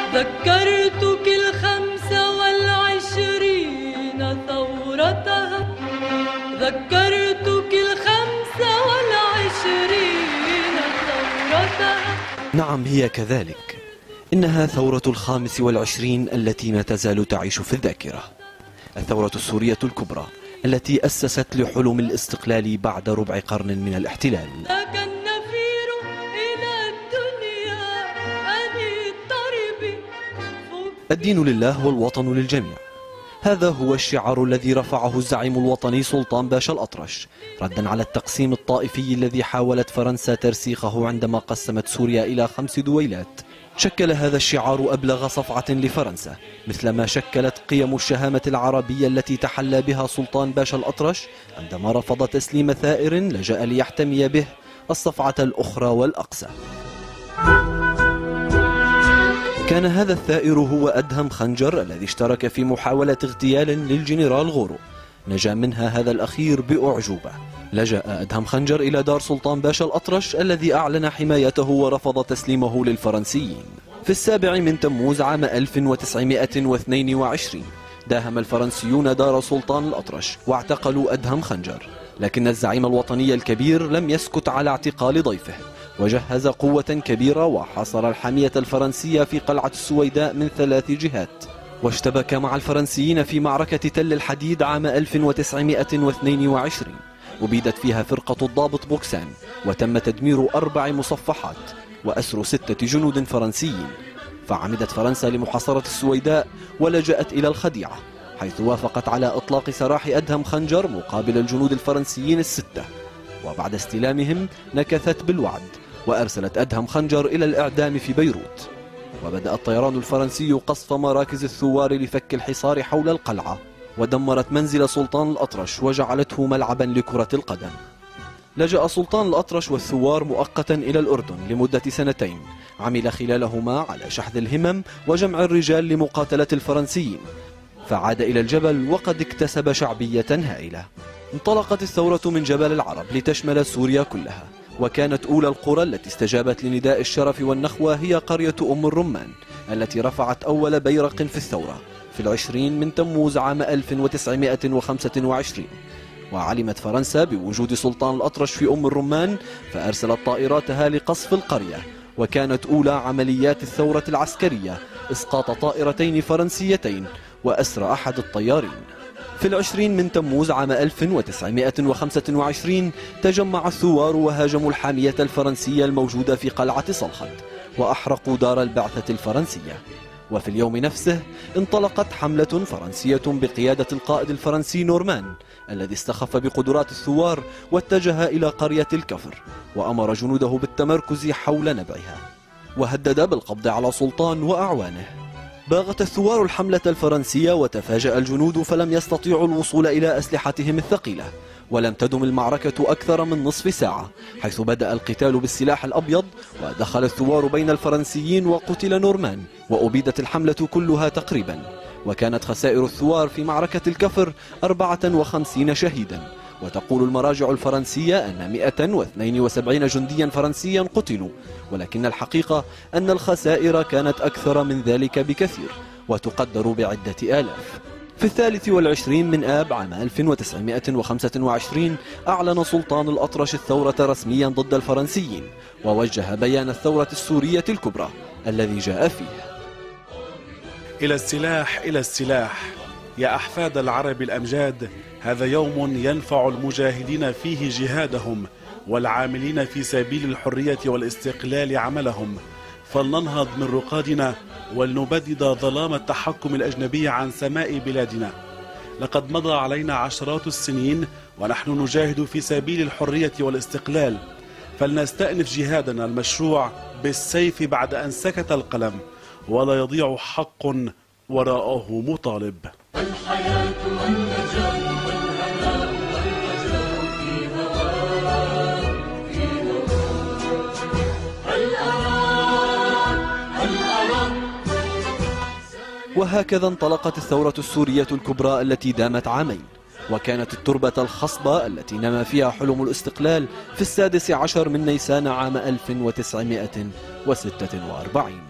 ذكرتك 25 ثورتها، ذكرتك 25 ثورتها. نعم هي كذلك، إنها ثورة 25 التي ما تزال تعيش في الذاكرة. الثورة السورية الكبرى التي أسست لحلم الاستقلال بعد ربع قرن من الاحتلال. الدين لله والوطن للجميع، هذا هو الشعار الذي رفعه الزعيم الوطني سلطان باشا الأطرش ردا على التقسيم الطائفي الذي حاولت فرنسا ترسيخه عندما قسمت سوريا إلى 5 دويلات. شكل هذا الشعار أبلغ صفعة لفرنسا، مثلما شكلت قيم الشهامة العربية التي تحلى بها سلطان باشا الأطرش عندما رفض تسليم ثائر لجأ ليحتمي به الصفعة الأخرى والأقسى. كان هذا الثائر هو أدهم خنجر الذي اشترك في محاولة اغتيال للجنرال غورو، نجا منها هذا الأخير بأعجوبة. لجأ أدهم خنجر إلى دار سلطان باشا الأطرش الذي أعلن حمايته ورفض تسليمه للفرنسيين. في 7 تموز عام 1922 داهم الفرنسيون دار سلطان الأطرش واعتقلوا أدهم خنجر، لكن الزعيم الوطني الكبير لم يسكت على اعتقال ضيفه، وجهز قوة كبيرة وحاصر الحامية الفرنسية في قلعة السويداء من 3 جهات، واشتبك مع الفرنسيين في معركة تل الحديد عام 1922 أبيدت فيها فرقة الضابط بوكسان، وتم تدمير 4 مصفحات وأسر 6 جنود فرنسيين. فعمدت فرنسا لمحاصرة السويداء ولجأت إلى الخديعة، حيث وافقت على إطلاق سراح أدهم خنجر مقابل الجنود الفرنسيين ال6، وبعد استلامهم نكثت بالوعد وأرسلت أدهم خنجر إلى الإعدام في بيروت. وبدأ الطيران الفرنسي قصف مراكز الثوار لفك الحصار حول القلعة، ودمرت منزل سلطان الأطرش وجعلته ملعبا لكرة القدم. لجأ سلطان الأطرش والثوار مؤقتا إلى الأردن لمدة 2 عمل خلالهما على شحذ الهمم وجمع الرجال لمقاتلة الفرنسيين، فعاد إلى الجبل وقد اكتسب شعبية هائلة. انطلقت الثورة من جبل العرب لتشمل سوريا كلها، وكانت أولى القرى التي استجابت لنداء الشرف والنخوة هي قرية أم الرمان التي رفعت أول بيرق في الثورة في 20 تموز عام 1925. وعلمت فرنسا بوجود سلطان الأطرش في أم الرمان فأرسلت طائراتها لقصف القرية، وكانت أولى عمليات الثورة العسكرية إسقاط طائرتين فرنسيتين وأسر أحد الطيارين. في 20 تموز عام 1925 تجمع الثوار وهاجموا الحامية الفرنسية الموجودة في قلعة صلخد وأحرقوا دار البعثة الفرنسية. وفي اليوم نفسه انطلقت حملة فرنسية بقيادة القائد الفرنسي نورمان الذي استخف بقدرات الثوار واتجه إلى قرية الكفر وأمر جنوده بالتمركز حول نبعها، وهدد بالقبض على سلطان وأعوانه. باغت الثوار الحملة الفرنسية وتفاجأ الجنود فلم يستطيعوا الوصول إلى أسلحتهم الثقيلة، ولم تدم المعركة أكثر من نصف ساعة، حيث بدأ القتال بالسلاح الأبيض ودخل الثوار بين الفرنسيين وقتل نورمان وأبيدت الحملة كلها تقريبا. وكانت خسائر الثوار في معركة الكفر 54 شهيدا، وتقول المراجع الفرنسية أن 172 جنديا فرنسيا قتلوا، ولكن الحقيقة أن الخسائر كانت أكثر من ذلك بكثير وتقدر بعدة آلاف. في 23 آب عام 1925 أعلن سلطان الأطرش الثورة رسميا ضد الفرنسيين، ووجه بيان الثورة السورية الكبرى الذي جاء فيه: إلى السلاح، إلى السلاح يا أحفاد العرب الأمجاد، هذا يوم ينفع المجاهدين فيه جهادهم والعاملين في سبيل الحرية والاستقلال عملهم، فلننهض من رقادنا ولنبدد ظلام التحكم الأجنبي عن سماء بلادنا. لقد مضى علينا عشرات السنين ونحن نجاهد في سبيل الحرية والاستقلال، فلنستأنف جهادنا المشروع بالسيف بعد أن سكت القلم، ولا يضيع حق وراءه مطالب. الحياة والنجاة والهناء والرجاء في هواك في هواك. وهكذا انطلقت الثورة السورية الكبرى التي دامت عامين، وكانت التربة الخصبة التي نما فيها حلم الاستقلال في 16 من نيسان عام 1946.